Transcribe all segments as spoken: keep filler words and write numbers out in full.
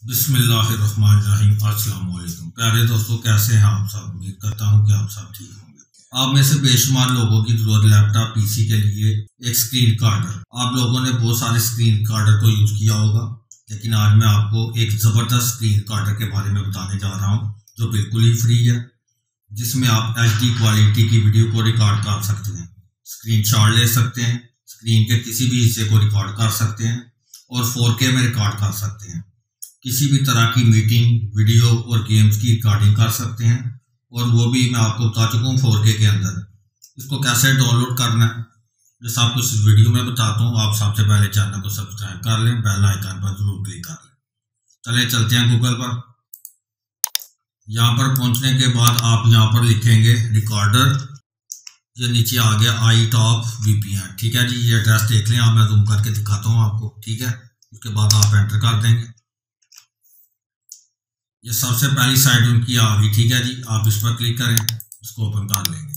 बिस्मिल्लाहिर्रहमानिर्रहीम। अस्सलाम वालेकुम प्यारे दोस्तों, कैसे हैं आप सब। उम्मीद करता हूं कि आप सब ठीक होंगे। आप में से बेशुमार लोगों की जरूरत लैपटॉप पीसी के लिए एक स्क्रीन कार्डर। आप लोगों ने बहुत सारे स्क्रीन कार्डर को यूज किया होगा, लेकिन आज मैं आपको एक जबरदस्त स्क्रीन कार्डर के बारे में बताने जा रहा हूँ जो बिल्कुल ही फ्री है, जिसमें आप एच डी क्वालिटी की वीडियो को रिकॉर्ड कर सकते हैं, स्क्रीन शॉट ले सकते हैं, स्क्रीन के किसी भी हिस्से को रिकॉर्ड कर सकते हैं और फोर के में रिकॉर्ड कर सकते हैं। किसी भी तरह की मीटिंग, वीडियो और गेम्स की रिकॉर्डिंग कर सकते हैं, और वो भी मैं आपको बता चुका हूँ फोर के के अंदर। इसको कैसे डाउनलोड करना है ये सब कुछ इस वीडियो में बताता हूँ। आप सबसे पहले चैनल को सब्सक्राइब कर लें, बेल आइकन पर जरूर क्लिक कर लें। चले चलते हैं गूगल पर। यहाँ पर पहुंचने के बाद आप यहाँ पर लिखेंगे रिकॉर्डर, ये नीचे आ गया आई टॉप वीपीएन। ठीक है जी, ये एड्रेस देख लें आप, मैं जूम करके दिखाता हूँ आपको। ठीक है, उसके बाद आप एंटर कर देंगे। ये सबसे पहली साइट उनकी आ गई। ठीक है जी, आप इस पर क्लिक करें, इसको ओपन कर लेंगे।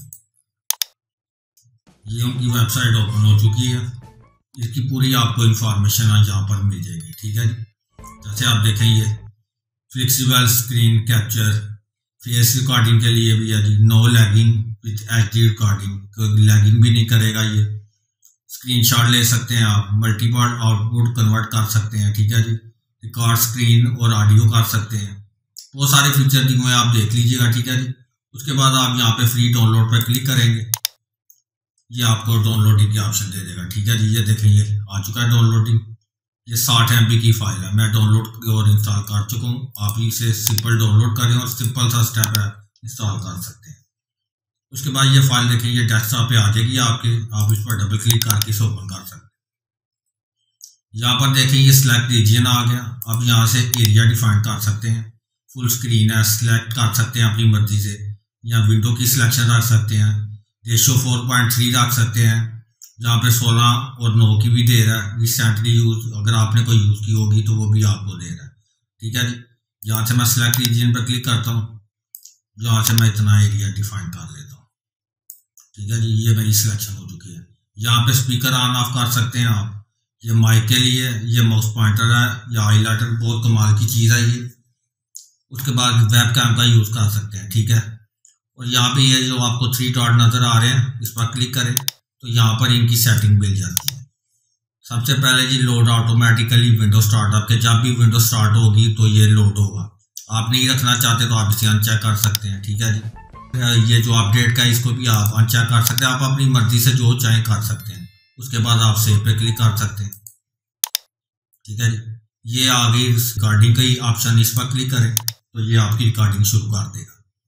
ये उनकी वेबसाइट ओपन हो चुकी है। इसकी पूरी आपको इंफॉर्मेशन आज यहाँ पर मिल जाएगी। ठीक है जी, जैसे आप देखें ये flexible screen capture, face recording के लिए भी है जी, नो लैगिंग विथ एच डी रिकॉर्डिंग, कोई लैगिंग भी नहीं करेगा। ये स्क्रीनशॉट ले सकते हैं आप, मल्टीपल आउटपुट कन्वर्ट कर सकते हैं। ठीक है जी, रिकॉर्ड स्क्रीन और ऑडियो कर सकते हैं। बहुत सारे फीचर दिए हुए हैं, आप देख लीजिएगा। ठीक है जी, उसके बाद आप यहाँ पे फ्री डाउनलोड पर क्लिक करेंगे, ये आपको डाउनलोडिंग की ऑप्शन दे देगा। ठीक है जी, ये देखें ये आ चुका है डाउनलोडिंग। ये साठ एम बी की फाइल है, मैं डाउनलोड और इंस्टॉल कर चुका हूँ। आप इसे सिंपल डाउनलोड करें और सिंपल सा स्टेप है, इंस्टॉल कर सकते हैं। उसके बाद ये फाइल देखें, ये डेस्कटॉप पे आ जाएगी आपके, आप इस पर डबल क्लिक करके इसे ओपन कर सकते हैं। यहाँ पर देखें ये सिलेक्ट रीजन आ गया। अब यहाँ से एरिया डिफाइन कर सकते हैं, फुल स्क्रीन है, सिलेक्ट कर सकते हैं अपनी मर्जी से, या विंडो की सिलेक्शन रख सकते हैं, रेशो फोर पॉइंट थ्री रख सकते हैं, जहाँ पे सोलह और नौ की भी दे रहा है। रिसेंटली यूज अगर आपने कोई यूज़ की होगी तो वो भी आपको दे रहा है। ठीक है जी, यहाँ से मैं सिलेक्ट रीजन पर क्लिक करता हूँ, जहाँ से मैं इतना एरिया डिफाइन कर लेता हूँ। ठीक है जी, ये मेरी सिलेक्शन हो चुकी है। यहाँ पे स्पीकर ऑन ऑफ कर सकते हैं आप, ये माइक के लिए, ये माउस पॉइंटर है, या हाईलाइटर, बहुत कमाल की चीज़ है ये। उसके बाद वेब कैम का यूज़ कर सकते हैं। ठीक है, और यहाँ पे ये जो आपको थ्री डॉट नज़र आ रहे हैं, इस पर क्लिक करें तो यहाँ पर इनकी सेटिंग मिल जाती है। सबसे पहले जी लोड ऑटोमेटिकली विंडो स्टार्टअप के, जब भी विंडो स्टार्ट होगी तो ये लोड होगा। आप नहीं रखना चाहते तो आप इसे अनचेक कर सकते हैं। ठीक है जी, ये जो अपडेट का है इसको भी आप अनचेक कर सकते हैं, आप अपनी मर्जी से जो चाहे कर सकते हैं। उसके बाद आप सेव पे क्लिक कर सकते हैं। ठीक है जी, ये आ गई रिकॉर्डिंग का ही ऑप्शन, इस पर क्लिक करें तो ये आपकी रिकॉर्डिंग शुरू कर देगा।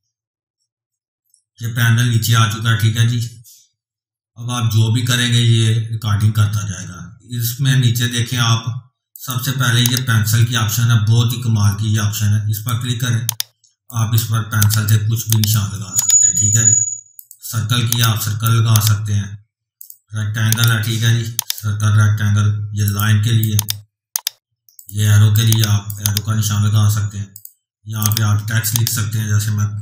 ये पैनल नीचे आ चुका है। ठीक है जी, अब आप जो भी करेंगे ये रिकॉर्डिंग करता जाएगा। इसमें नीचे देखें आप, सबसे पहले ये पेंसिल की ऑप्शन है, बहुत ही कमाल की ये ऑप्शन है। इस पर क्लिक करें, आप इस पर पेंसिल से कुछ भी निशान लगा सकते हैं। ठीक है जी, सर्कल की आप सर्कल लगा सकते हैं, रेक्टेंगल है। ठीक है जी, सर्कल रेक्टेंगल, ये लाइन के लिए, ये एरो के लिए आप एरो का निशान लगा सकते हैं। यहाँ पे आप टेक्स्ट लिख सकते हैं, जैसे मैं।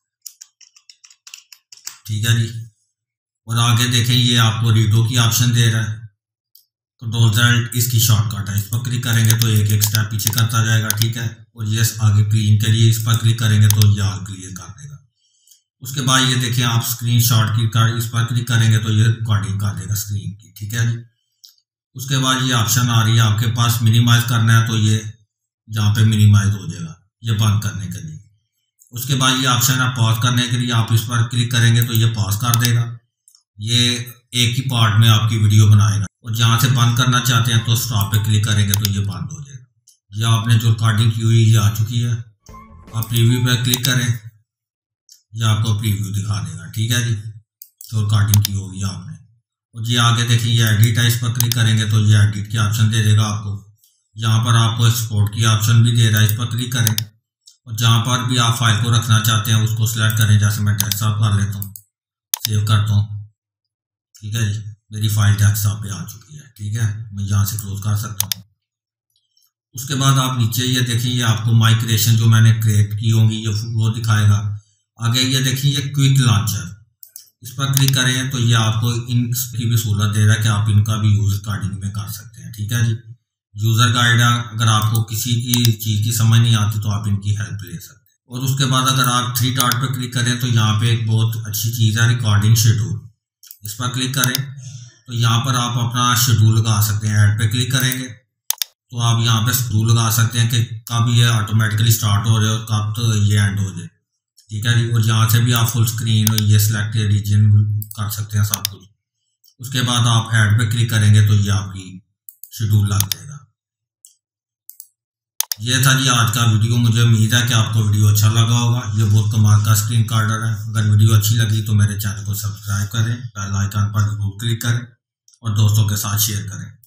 ठीक है जी, और आगे देखें ये आपको रीडो की ऑप्शन दे रहा है, कंट्रोल जेड इसकी शॉर्टकट है। इस पर क्लिक करेंगे तो एक एक स्टेप पीछे करता जाएगा। ठीक है, और ये आगे क्लीन के लिए इस पर क्लिक करेंगे तो ये आगे क्लियर कर देगा। उसके बाद ये देखें आप स्क्रीन शॉट की कार्ड, इस पर क्लिक करेंगे तो ये रिकॉर्डिंग कर देगा स्क्रीन की। ठीक है जी, उसके बाद ये ऑप्शन आ रही है आपके पास मिनिमाइज करना है तो ये यहाँ पे मिनिमाइज हो जाएगा, ये बंद करने के लिए। उसके बाद ये ऑप्शन है पॉज करने के लिए, आप इस पर क्लिक करेंगे तो ये पॉज कर देगा, ये एक ही पार्ट में आपकी वीडियो बनाएगा। और जहाँ से बंद करना चाहते हैं तो स्टॉप पे क्लिक करेंगे तो ये बंद हो जाएगा। ये आपने जो रिकॉर्डिंग की हुई ये आ चुकी है। आप प्रीव्यू पे क्लिक करें, ये आपको प्रीव्यू दिखा देगा। ठीक है जी, जो रिकॉर्डिंग की होगी आपने। और ये आगे देखिए ये एडिट है, इस पर क्लिक करेंगे तो ये एडिट की ऑप्शन दे देगा आपको। यहाँ पर आपको एक्सपोर्ट की ऑप्शन भी दे रहा है, इस पर क्लिक करें, और जहाँ पर भी आप फाइल को रखना चाहते हैं उसको सिलेक्ट करें। जैसे मैं डेस्कटॉप कर लेता हूँ, सेव करता हूँ। ठीक है जी, मेरी फाइल डेस्कटॉप पे आ चुकी है। ठीक है, मैं यहाँ से क्लोज कर सकता हूँ। उसके बाद आप नीचे ये देखें, ये आपको माइग्रेशन जो मैंने क्रिएट की होंगी ये वो दिखाएगा। आगे ये देखिए ये क्विक लॉन्चर, इस पर क्लिक करें तो ये आपको इनकी भी सहूलत दे रहा है कि आप इनका भी यूज रिकॉर्डिंग में कर सकते हैं। ठीक है जी, यूज़र गाइड है, अगर आपको किसी की चीज़ की समझ नहीं आती तो आप इनकी हेल्प ले सकते हैं। और उसके बाद अगर आप थ्री डॉट पर क्लिक करें तो यहाँ पे एक बहुत अच्छी चीज़ है रिकॉर्डिंग शेड्यूल, इस पर क्लिक करें तो यहाँ पर आप अपना शेड्यूल लगा सकते हैं। ऐड पे क्लिक करेंगे तो आप यहाँ पे शेड्यूल लगा सकते हैं कि कब ये ऑटोमेटिकली स्टार्ट हो जाए और कब तो ये एंड हो जाए, ठीक है जी। और यहाँ से भी आप फुल स्क्रीन और ये सिलेक्ट रीजन कर सकते हैं सब कुछ। उसके बाद आप ऐड पे क्लिक करेंगे तो ये आपकी शेड्यूल लग जाएगा। ये था जी आज का वीडियो। मुझे उम्मीद है कि आपको वीडियो अच्छा लगा होगा। ये बहुत कमाल का स्क्रीन रिकॉर्डर है। अगर वीडियो अच्छी लगी तो मेरे चैनल को सब्सक्राइब करें, बेल आइकन पर जरूर क्लिक करें और दोस्तों के साथ शेयर करें।